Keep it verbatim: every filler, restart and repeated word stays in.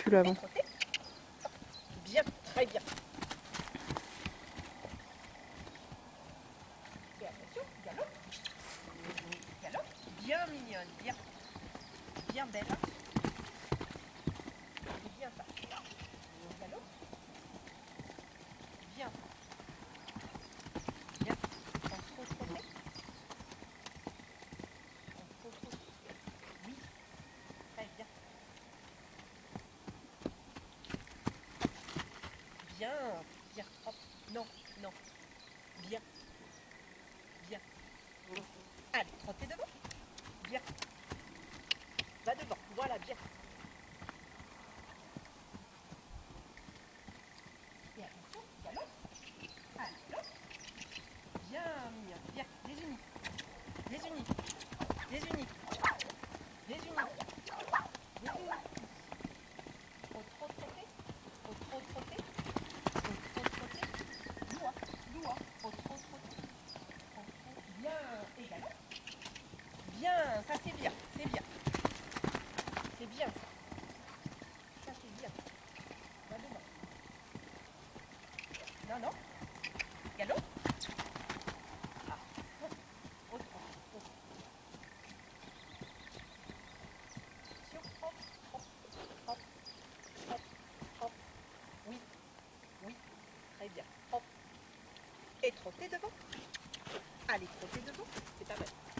celui-là avant. Bien, très bien. Et attention, galop. Galop. Bien mignonne, bien. Bien belle. C'est bien ça. Galop. Bien. Bien. On faut trotter. On faut trotter. Oui. Très bien. Bien. Bien. Hop. Non. Non. Bien. Bien. Allez, trottez devant. Bien. Va devant. Voilà, bien. Et attention, galop. Allez, galop. Bien mignon. Bien. Les unis. Les unis. Les unis. Les unis. Les unis. Faut trop trotter. Faut trop trotter. Faut trop trotter. Loin. Loin. Faut trop trotter. Faut trop... Bien. Et galop. Bien. Ça c'est bien. C'est bien. C'est bien ça. Ça c'est bien. Va devant. Non, non. Galop. Ah. Oh, oh, oh, oh. Sur, hop, hop, hop, hop, hop. Oui, oui, très bien. Hop. Et trottez devant. Allez, trottez devant. C'est pas mal.